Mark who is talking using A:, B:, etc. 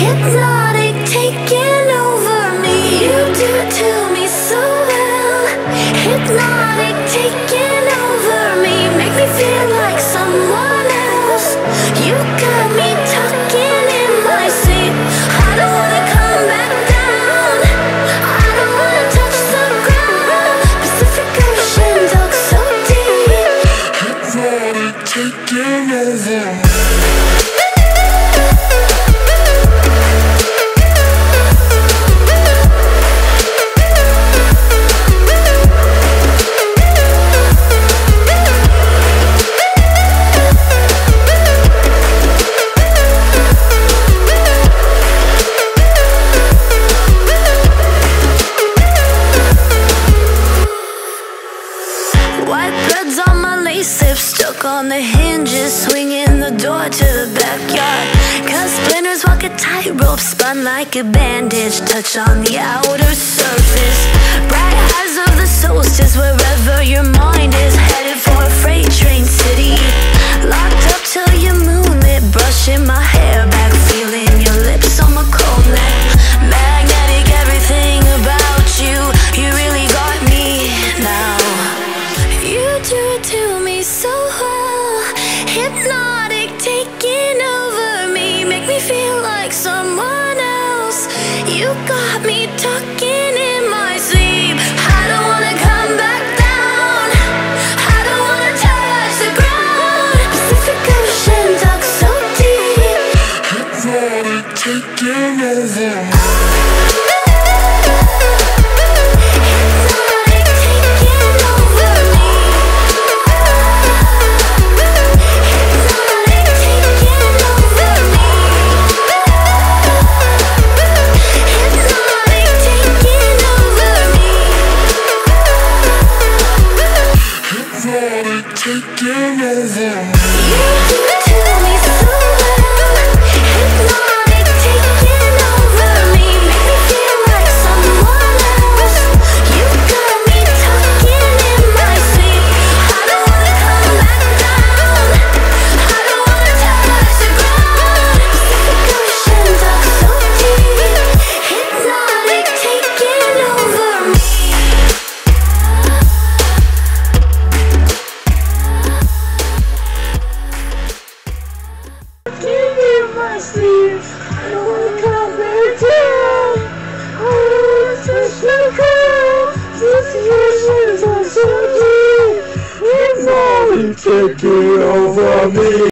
A: hypnotic, taking over me. You do it to me so well. Hypnotic, taking over me. Make me feel like someone else. You got me talking in my sleep. I don't wanna come back down. I don't wanna touch the ground. Pacific Ocean dug so deep. Hypnotic, taking over me. White threads on my lace lips, stuck on the hinges, swinging the door to the backyard. Cut splinters, walk a tightrope, spun like a bandage, touch on the outer surface. Bright eyes of the solstice, wherever your mind is, headed for a freight train city. Locked up till you're moonlit, brushing my hair back, feeling your lips on my cold neck. Magnetic, everything about you, you really got me now. You do it to me so well. Hypnotic, taking over me. Make me feel like someone else. You got me talking in my sleep. I don't wanna come back down. I don't wanna touch the ground. Pacific Ocean dug so deep. Hypnotic, taking over me. Taking over me. You do it to me so well. Hypnotic, taking over me. Make me feel like someone else. You got me talking in my sleep. I don't wanna come back down. I don't wanna touch the ground. Pacific Ocean dug so deep. Hypnotic, taking over me. My sleep. I don't wanna come back down. I don't wanna touch the ground. This is so deep. Hypnotic, taking over me.